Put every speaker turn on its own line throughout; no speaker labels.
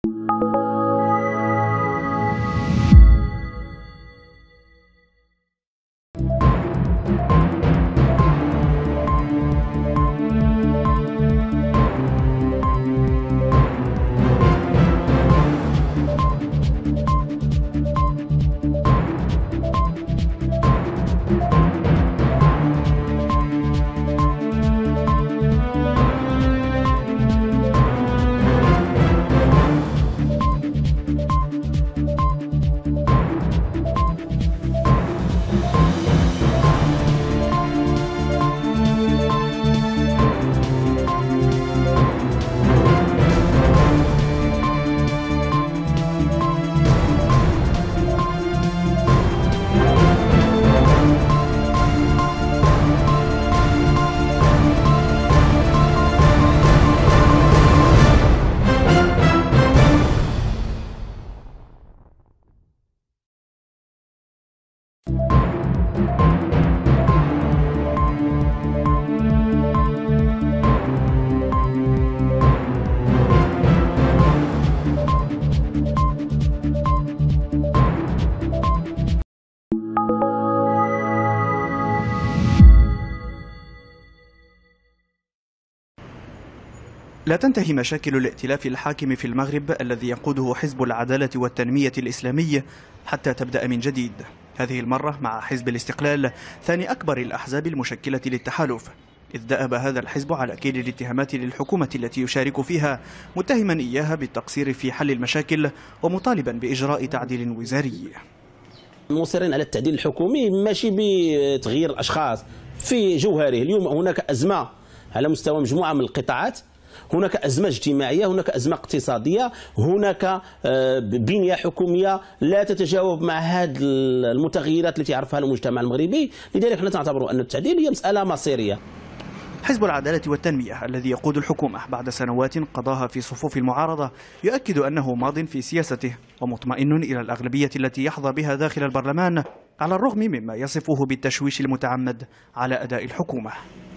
لا تنتهي مشاكل الائتلاف الحاكم في المغرب الذي يقوده حزب العدالة والتنمية الإسلامي حتى تبدأ من جديد، هذه المرة مع حزب الاستقلال ثاني أكبر الأحزاب المشكلة للتحالف، إذ دأب هذا الحزب على كيل الاتهامات للحكومة التي يشارك فيها، متهما إياها بالتقصير في حل المشاكل ومطالبا بإجراء تعديل وزاري.
مصرين على التعديل الحكومي ماشي بتغيير الأشخاص في جوهره. اليوم هناك أزمة على مستوى مجموعة من القطاعات، هناك أزمة اجتماعية، هناك أزمة اقتصادية، هناك بنية حكومية لا تتجاوب مع هذه المتغيرات التي يعرفها المجتمع المغربي، لذلك نحن نعتبر أن التعديل هي مسألة مصيرية.
حزب العدالة والتنمية الذي يقود الحكومة بعد سنوات قضاها في صفوف المعارضة يؤكد أنه ماض في سياسته ومطمئن إلى الأغلبية التي يحظى بها داخل البرلمان، على الرغم مما يصفه بالتشويش المتعمد على أداء الحكومة.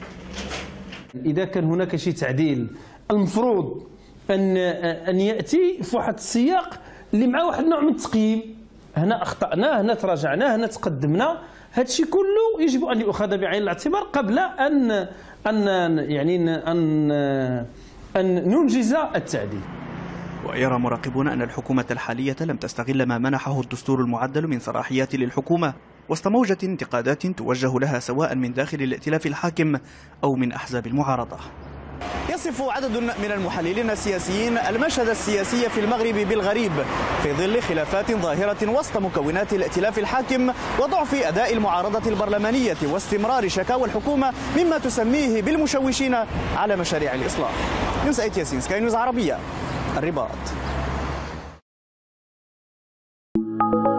إذا كان هناك شيء تعديل المفروض أن يأتي في واحد السياق اللي مع واحد النوع من التقييم. هنا أخطأنا، هنا تراجعنا، هنا تقدمنا. هذا الشيء كله يجب أن يؤخذ بعين الاعتبار قبل أن ننجز التعديل.
ويرى مراقبون أن الحكومة الحالية لم تستغل ما منحه الدستور المعدل من صلاحيات للحكومة وسط موجة انتقادات توجه لها سواء من داخل الائتلاف الحاكم أو من أحزاب المعارضة. يصف عدد من المحللين السياسيين المشهد السياسي في المغرب بالغريب في ظل خلافات ظاهرة وسط مكونات الائتلاف الحاكم وضعف أداء المعارضة البرلمانية واستمرار شكاوى الحكومة مما تسميه بالمشوشين على مشاريع الإصلاح. نيوز 8 ياسين، سكاي نيوز عربية، الرباط.